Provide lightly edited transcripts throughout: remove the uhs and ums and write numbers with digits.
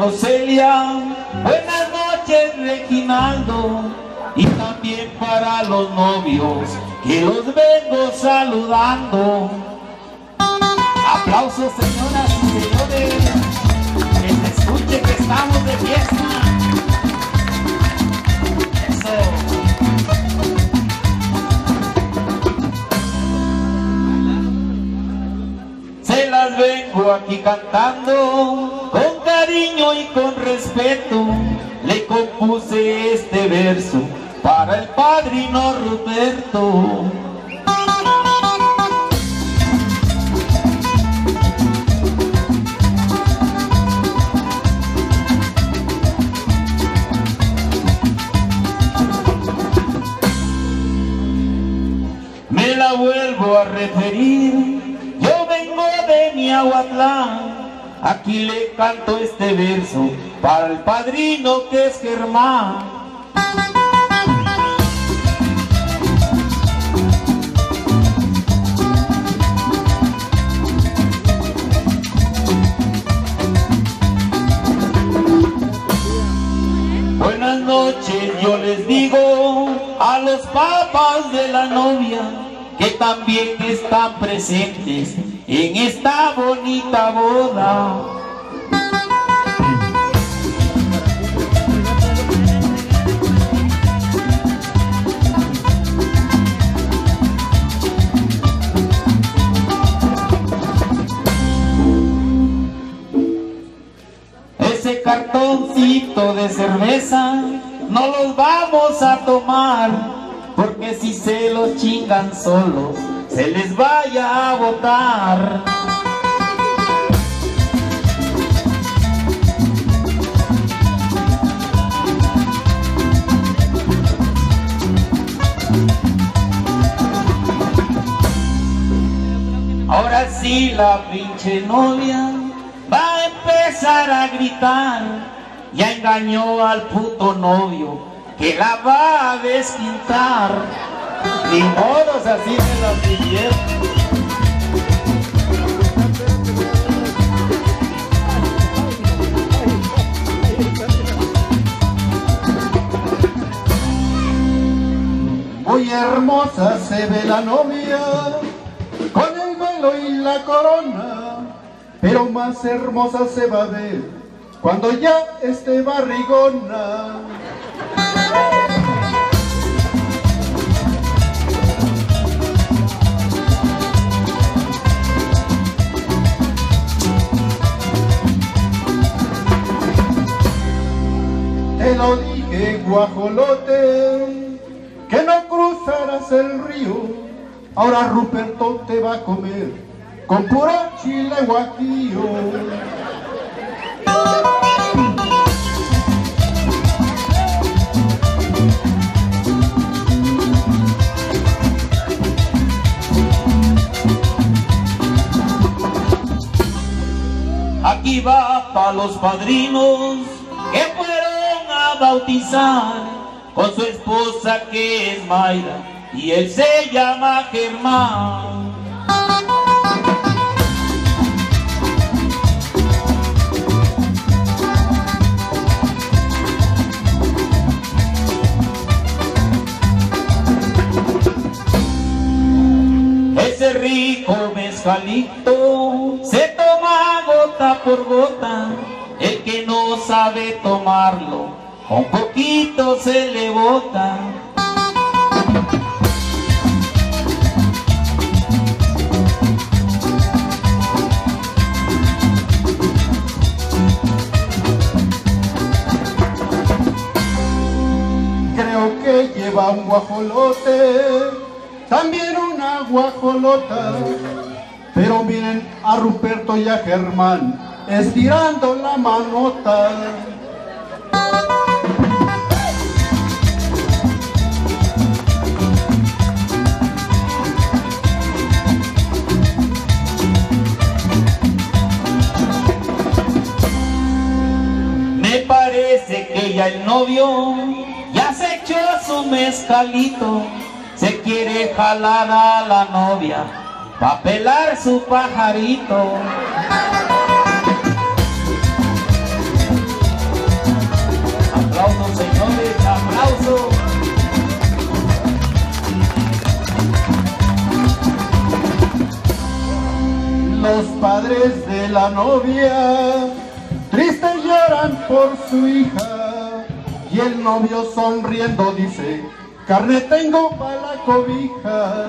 Roselia, buenas noches Reginaldo, y también para los novios que los vengo saludando. Aplausos señoras y señores, que se escuche que estamos de fiesta. Eso. Se las vengo aquí cantando con cariño y con respeto. Le compuse este verso para el padrino Ruperto. Me la vuelvo a referir, yo vengo de Miahuatlán. Aquí le canto este verso para el padrino que es Germán. Buenas noches yo les digo a los papás de la novia que también están presentes en esta bonita boda. Ese cartoncito de cerveza no los vamos a tomar, porque si se los chingan solos, se les vaya a botar. Ahora sí la pinche novia va a empezar a gritar. Ya engañó al puto novio que la va a despintar. Ni modos, así me lo pidieron. Muy hermosa se ve la novia con el velo y la corona, pero más hermosa se va a ver cuando ya esté barrigona. Te lo dije, guajolote, que no cruzarás el río. Ahora Ruperto te va a comer con pura chile guajillo. Aquí va para los padrinos que fueron a bautizar con su esposa que es Mayra y él se llama Germán. Ese rico mezcalito se toma gota por gota, el que no sabe tomarlo, un poquito se le bota. Creo que lleva un guajolote, también una guajolota, pero miren a Ruperto y a Germán estirando la manota. Me parece que ya el novio ya se echó su mezcalito, se quiere jalar a la novia pa' pelar su pajarito. padres de la novia tristes lloran por su hija, y el novio sonriendo dice: carne tengo para la cobija.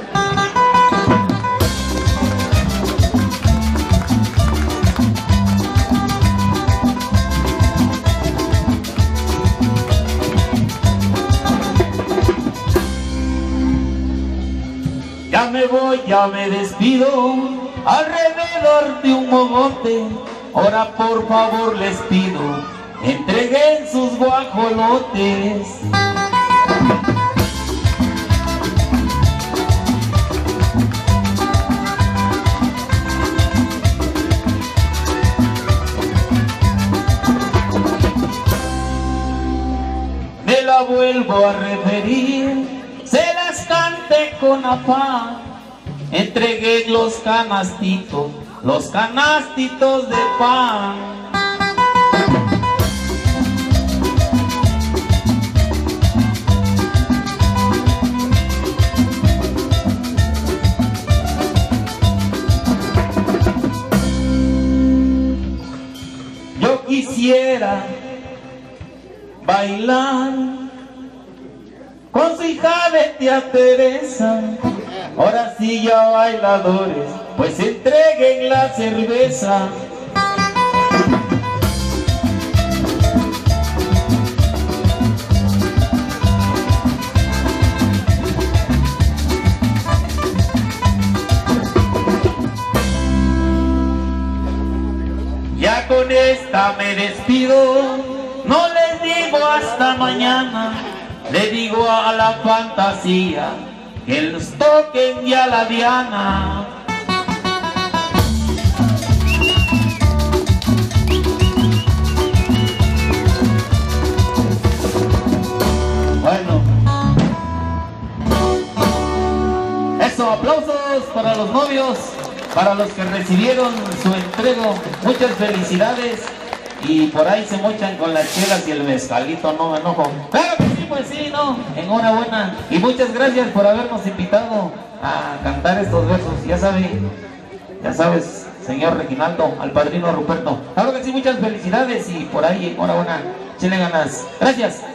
Ya me voy, ya me despido, alrededor de un mogote. Ahora por favor les pido, entreguen sus guajolotes. Me la vuelvo a referir, se las cante con afán. Entreguen los canastitos de pan. Yo quisiera bailar con su hija de tía Teresa. Ahora sí ya bailadores, pues entreguen la cerveza. Ya con esta me despido, no les digo hasta mañana, le digo a la fantasía que los toquen ya la diana. Bueno, eso, aplausos para los novios, para los que recibieron su entrego. Muchas felicidades, y por ahí se mochan con las chelas y el mezcalito, no me enojo. Claro que sí, pues sí, no, enhorabuena, y muchas gracias por habernos invitado a cantar estos versos. Ya sabes, señor Reginaldo, al padrino Ruperto. Claro que sí, muchas felicidades, y por ahí enhorabuena, échenle ganas. Gracias.